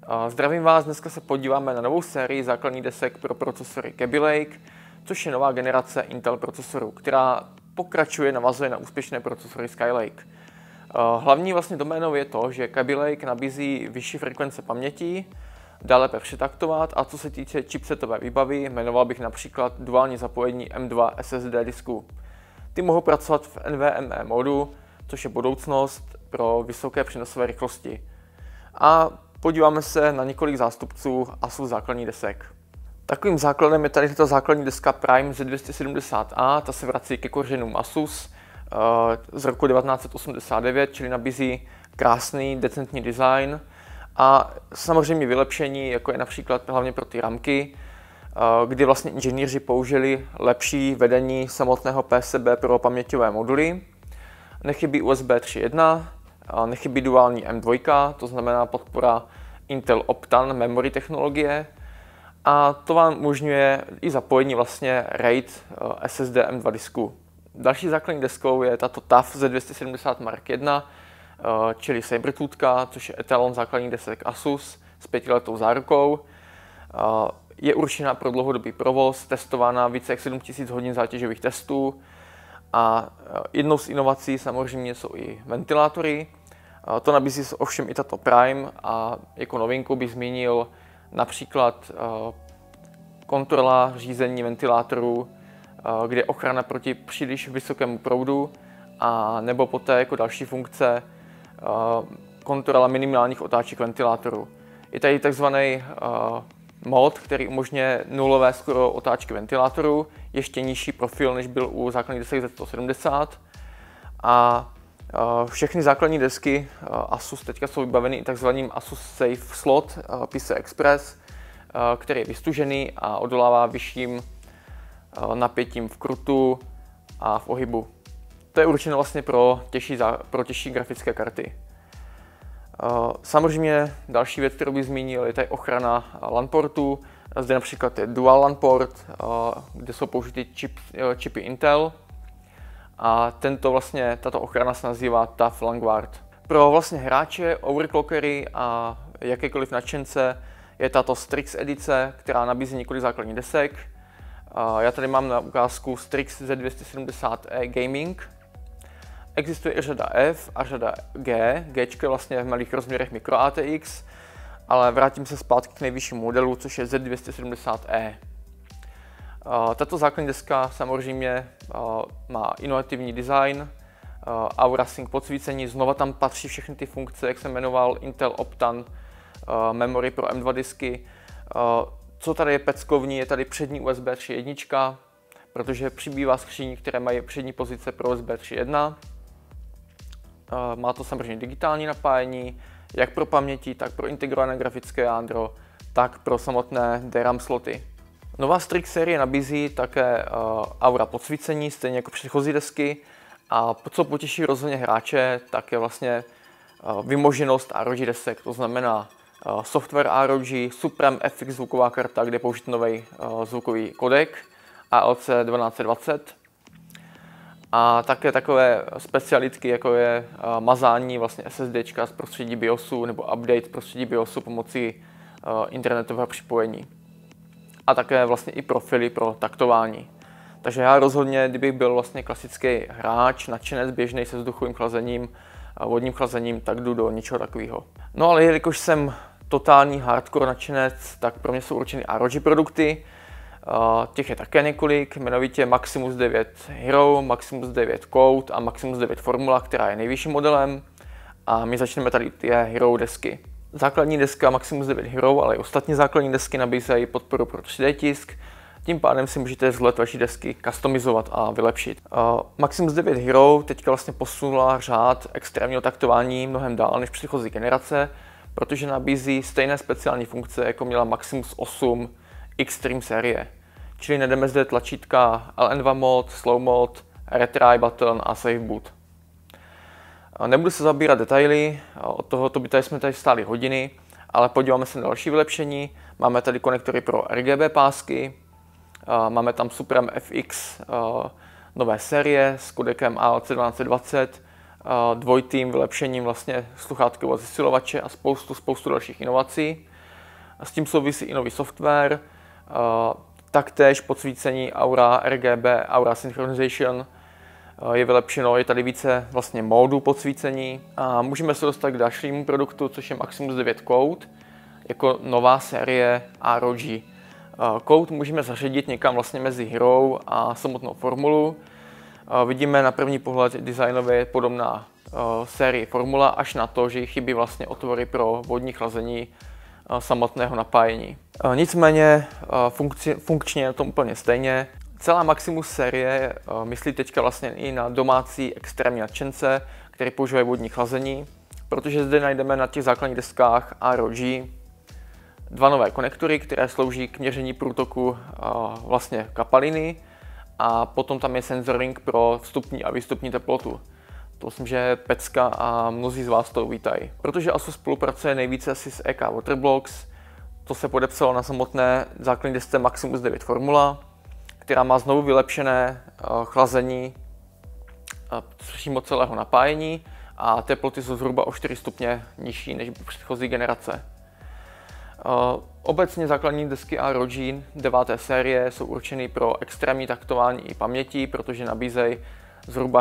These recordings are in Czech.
Zdravím vás, dneska se podíváme na novou sérii základních desek pro procesory Kaby Lake, což je nová generace Intel procesorů, která navazuje na úspěšné procesory Skylake. Hlavní vlastně doménou je to, že Kaby Lake nabízí vyšší frekvence paměti, dá lépe přetaktovat a co se týče chipsetové výbavy, jmenoval bych například duální zapojení M2 SSD disků. Ty mohou pracovat v NVMe modu, což je budoucnost pro vysoké přenosové rychlosti. A podíváme se na několik zástupců ASUS základních desek. Takovým základem je tady tato základní deska Prime Z270A, ta se vrací ke kořenům ASUS z roku 1989, čili nabízí krásný, decentní design a samozřejmě vylepšení, jako je například hlavně pro ty ramky, kdy vlastně inženýři použili lepší vedení samotného PCB pro paměťové moduly. Nechybí USB 3.1, nechybí duální M2, to znamená podpora Intel Optane memory technologie a to vám umožňuje i zapojení vlastně RAID SSD M2 disku. Další základní deskou je tato TUF Z270 Mark 1, čili Sabertoothka, což je etalon základních desek ASUS s 5letou zárukou. Je určená pro dlouhodobý provoz, testována více jak 7000 hodin zátěžových testů a jednou z inovací samozřejmě jsou i ventilátory. To nabízí ovšem i tato Prime a jako novinku bych zmínil například kontrola řízení ventilátorů, kde je ochrana proti příliš vysokému proudu a nebo poté jako další funkce kontrola minimálních otáček ventilátoru. Je tady takzvaný mod, který umožňuje nulové skoro otáčky ventilátoru, ještě nižší profil, než byl u základních desek Z170 a všechny základní desky ASUS teďka jsou vybaveny i takzvaným ASUS Safe Slot PCI Express, který je vystužený a odolává vyšším napětím v krutu a v ohybu. To je určeno vlastně pro těžší grafické karty. Samozřejmě další věc, kterou bych zmínil, je tady ochrana LAN portu. Zde například je Dual LAN port, kde jsou použity čipy Intel. A tato ochrana se nazývá TUF Langward. Pro vlastně hráče, overclockery a jakékoliv nadšence je tato Strix edice, která nabízí několik základních desek. Já tady mám na ukázku Strix Z270E Gaming. Existuje i řada F a řada G. G je vlastně v malých rozměrech micro ATX, ale vrátím se zpátky k nejvyššímu modelu, což je Z270E. Tato základní deska samozřejmě má inovativní design, Aura Sync podsvícení, znova tam patří všechny ty funkce, jak jsem jmenoval, Intel Optane memory pro M2 disky. Co tady je peckovní, je tady přední USB 3.1, protože přibývá skříní, které mají přední pozice pro USB 3.1. Má to samozřejmě digitální napájení, jak pro paměti, tak pro integrované grafické jádro, tak pro samotné DRAM sloty. Nová Strix série nabízí také Aura podsvícení, stejně jako předchozí desky. A co potěší rozhodně hráče, tak je vlastně vymoženost ROG desek, to znamená software ROG, Supreme FX zvuková karta, kde je použit nový zvukový kodek ALC 1220. A také takové specialitky, jako je mazání vlastně SSDčka z prostředí BIOSu nebo update prostředí BIOSu pomocí internetového připojení. A také vlastně i profily pro taktování. Takže já rozhodně, kdybych byl vlastně klasický hráč, nadšenec běžný se vzduchovým chlazením, vodním chlazením, tak jdu do ničeho takového. No ale jelikož jsem totální hardcore nadšenec, tak pro mě jsou určeny ROG produkty. Těch je také několik, jmenovitě Maximus 9 Hero, Maximus 9 Code a Maximus 9 Formula, která je nejvyšším modelem. A my začneme tady ty Hero desky. Základní deska Maximus 9 Hero, ale i ostatní základní desky nabízejí podporu pro 3D tisk. Tím pádem si můžete vzhled vaší desky customizovat a vylepšit. Maximus 9 Hero teďka vlastně posunula řád extrémního taktování mnohem dál než předchozí generace, protože nabízí stejné speciální funkce, jako měla Maximus 8 Extreme série. Čili najdeme zde tlačítka LN2 mod, Slow mod, Retry button a Save boot. Nebudu se zabírat detaily, od tohoto by jsme tady stáli hodiny, ale podíváme se na další vylepšení. Máme tady konektory pro RGB pásky, máme tam Supreme FX nové série s kodekem ALC 1220, dvojitým vylepšením vlastně sluchátkového zesilovače a spoustu dalších inovací. S tím souvisí i nový software, taktéž podsvícení Aura RGB, Aura Synchronization je vylepšeno, je tady více vlastně módů podsvícení. A můžeme se dostat k dalšímu produktu, což je Maximus 9 Code, jako nová série ROG. Code můžeme zařadit někam vlastně mezi Hero a samotnou formulu. Vidíme na první pohled designově podobná série Formula, až na to, že jí chybí vlastně otvory pro vodní chlazení samotného napájení. Nicméně funkčně je to úplně stejně. Celá Maximus série myslí teďka vlastně i na domácí extrémní nadšence, který používají vodní chlazení, protože zde najdeme na těch základních deskách ROG dva nové konektory, které slouží k měření průtoku vlastně kapaliny, a potom tam je sensoring pro vstupní a výstupní teplotu. To myslím, že je pecka a mnozí z vás to vítají. Protože ASUS spolupracuje nejvíce asi s EK Waterblocks, to se podepsalo na samotné základní desce Maximus 9 Formula, která má znovu vylepšené chlazení přímo celého napájení a teploty jsou zhruba o 4 stupně nižší než předchozí generace. Obecně základní desky ROG 9. série jsou určeny pro extrémní taktování i paměti, protože nabízejí zhruba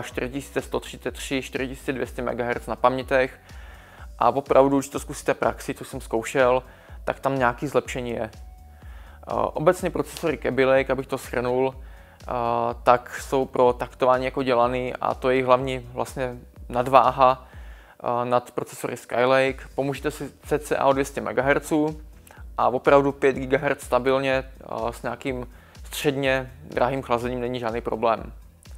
4133-4200 MHz na pamětech a opravdu, když to zkusíte praxi, co jsem zkoušel, tak tam nějaké zlepšení je. Obecně procesory Kaby Lake, abych to shrnul, tak jsou pro taktování jako dělaný a to je hlavní vlastně nadváha nad procesory Skylake. Pomůžete si cca o 200 MHz a opravdu 5 GHz stabilně s nějakým středně drahým chlazením není žádný problém.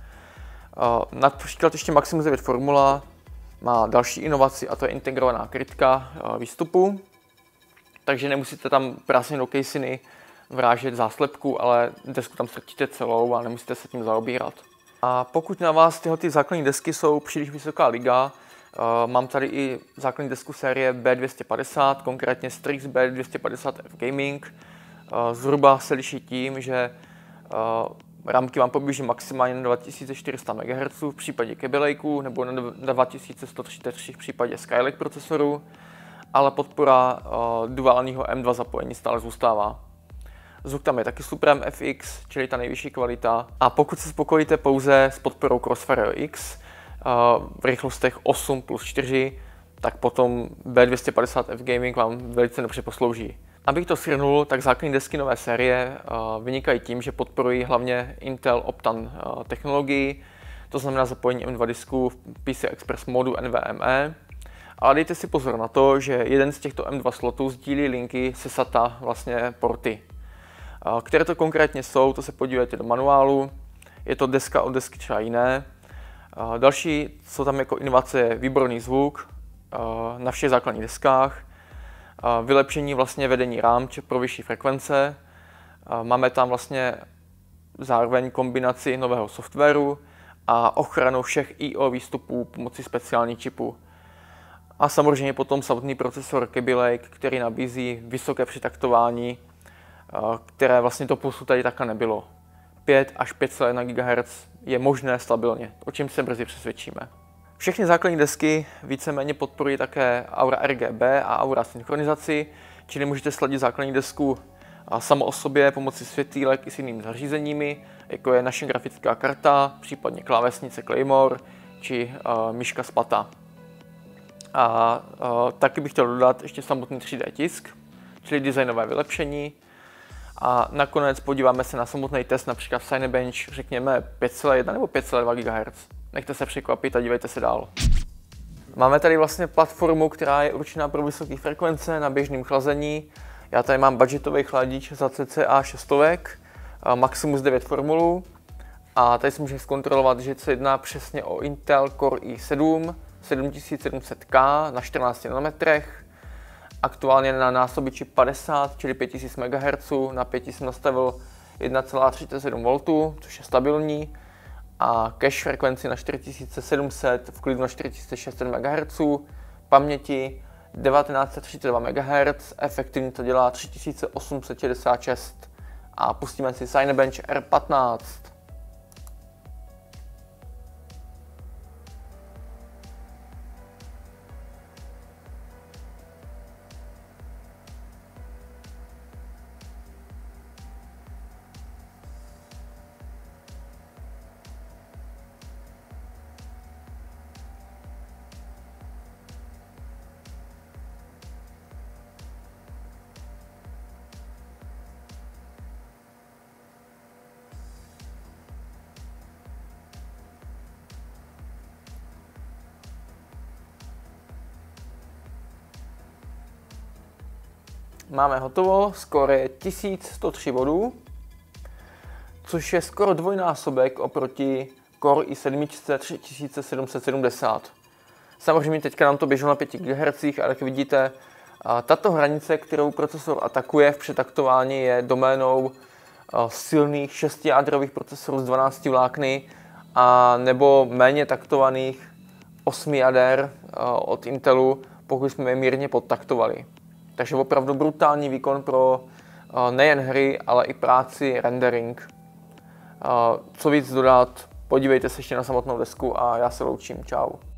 Například ještě Maximus 9 Formula má další inovaci a to je integrovaná krytka výstupu, takže nemusíte tam prásně do casiny vrážet záslepku, ale desku tam strčíte celou a nemusíte se tím zaobírat. A pokud na vás tyhle základní desky jsou příliš vysoká liga, mám tady i základní desku série B250, konkrétně Strix B250F Gaming. Zhruba se liší tím, že rámky vám poběží maximálně na 2400 MHz v případě Kaby Lakeu nebo na 2133 v případě Skylake procesoru, ale podpora duálního M2 zapojení stále zůstává. Zvuk tam je taky Supreme FX, čili ta nejvyšší kvalita. A pokud se spokojíte pouze s podporou Crossfire X v rychlostech 8+4, tak potom B250F Gaming vám velice dobře poslouží. Abych to shrnul, tak základní desky nové série vynikají tím, že podporují hlavně Intel Optane technologii, to znamená zapojení M2 disku v PCI Express modu NVMe. Ale dejte si pozor na to, že jeden z těchto M2 slotů sdílí linky se SATA vlastně porty. Které to konkrétně jsou, to se podívejte do manuálu, je to deska od desky třeba jiné. Další, co tam jako inovace, je výborný zvuk na všech základních deskách, vylepšení vlastně vedení RAM pro vyšší frekvence, máme tam vlastně zároveň kombinaci nového softwaru a ochranu všech I/O výstupů pomocí speciálních čipů. A samozřejmě potom samotný procesor Kaby Lake, který nabízí vysoké přitaktování, které vlastně doposud tady takhle nebylo. 5 až 5,1 GHz je možné stabilně, o čem se brzy přesvědčíme. Všechny základní desky víceméně podporují také Aura RGB a Aura synchronizaci, čili můžete sladit základní desku samo o sobě pomocí světýlek i s jinými zařízeními, jako je naše grafická karta, případně klávesnice Claymore či myška Spata. A taky bych chtěl dodat ještě samotný 3D tisk, čili designové vylepšení. A nakonec podíváme se na samotný test, například Cinebench, řekněme 5,1 nebo 5,2 GHz. Nechte se překvapit a dívejte se dál. Máme tady vlastně platformu, která je určená pro vysoké frekvence na běžném chlazení. Já tady mám budgetový chladič za cca 600, Maximus 9 Formulu. A tady si můžeme zkontrolovat, že se jedná přesně o Intel Core i7 7700K na 14 nanometrech. Aktuálně na násobiči 50, čili 5000 MHz, na 5 jsem nastavil 1,37 V, což je stabilní, a cache frekvenci na 4700, v klidu na 4600 MHz, paměti 1932 MHz, efektivně to dělá 3866 a pustíme si Cinebench R15. Máme hotovo, skóre je 1103 bodů, což je skoro dvojnásobek oproti Core i7 3770. Samozřejmě teďka nám to běželo na 5 GHz, ale jak vidíte, tato hranice, kterou procesor atakuje v přetaktování, je doménou silných 6jádrových procesorů z 12 vlákny a nebo méně taktovaných 8 jader od Intelu, pokud jsme je mírně podtaktovali. Takže opravdu brutální výkon pro nejen hry, ale i práci rendering. Co víc dodat, podívejte se ještě na samotnou desku a já se loučím. Čau.